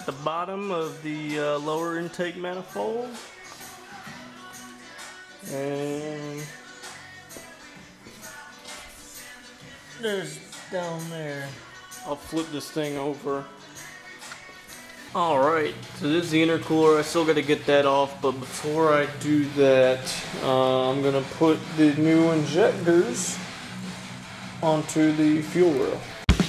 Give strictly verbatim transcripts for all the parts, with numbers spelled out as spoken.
the bottom of the uh, lower intake manifold. And there's down there. I'll flip this thing over. Alright, so this is the intercooler. I still got to get that off, but before I do that, uh, I'm going to put the new injectors onto the fuel rail.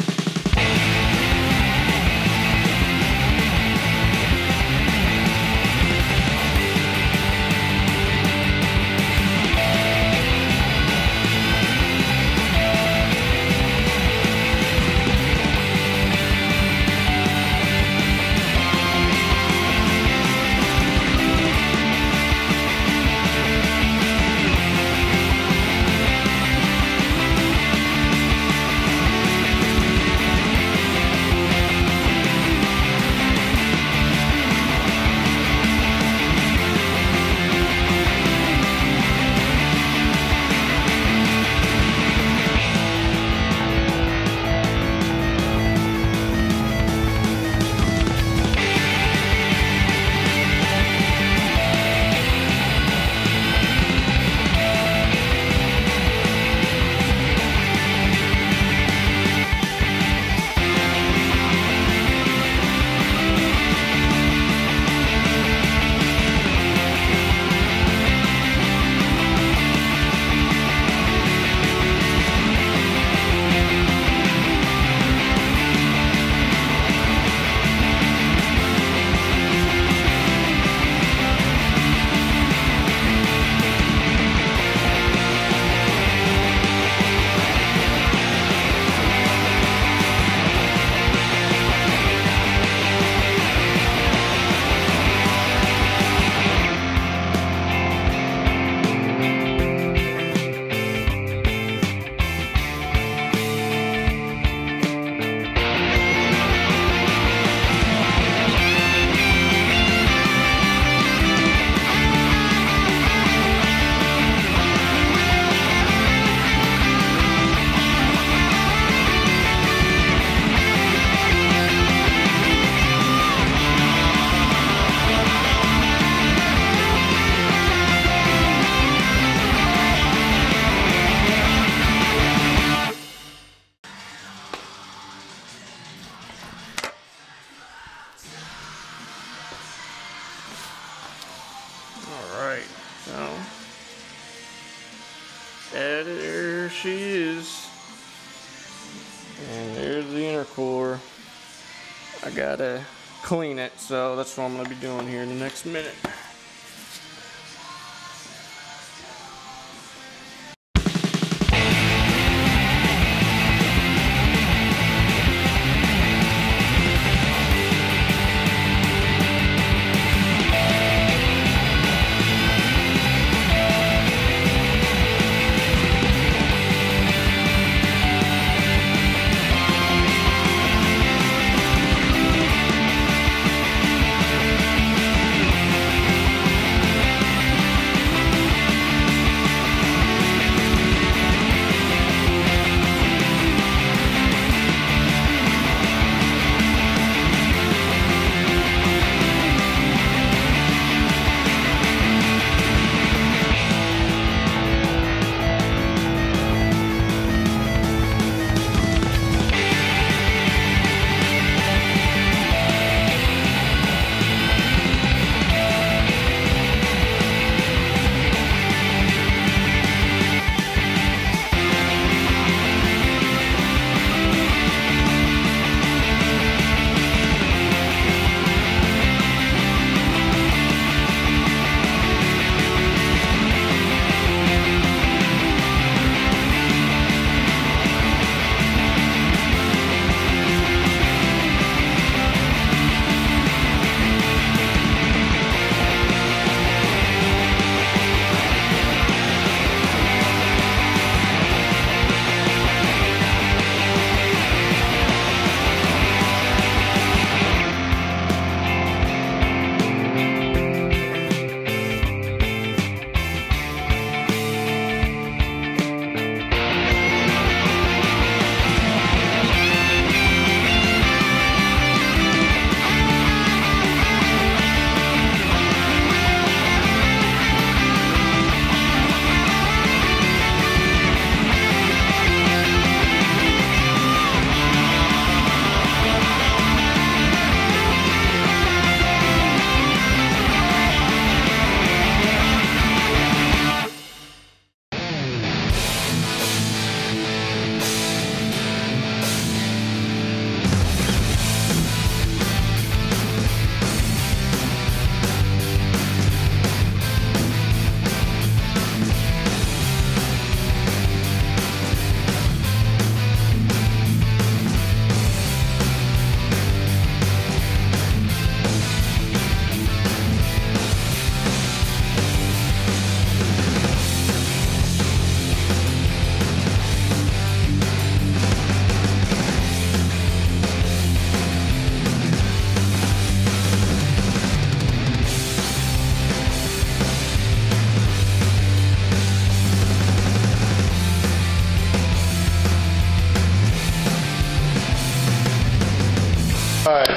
Alright, so there she is. And there's the intercooler. I gotta clean it, so that's what I'm gonna be doing here in the next minute.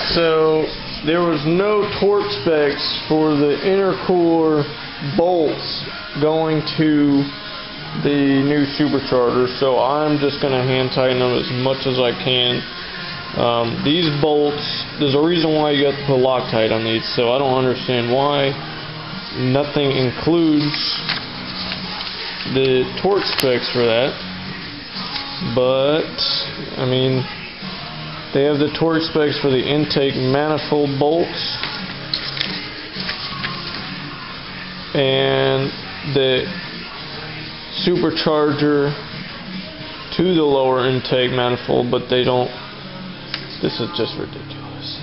So there was no torque specs for the intercooler bolts going to the new supercharger, so I'm just going to hand tighten them as much as I can. Um, these bolts, there's a reason why you have to put Loctite on these, so I don't understand why nothing includes the torque specs for that. But I mean, they have the torque specs for the intake manifold bolts and the supercharger to the lower intake manifold, but they don't. This is just ridiculous.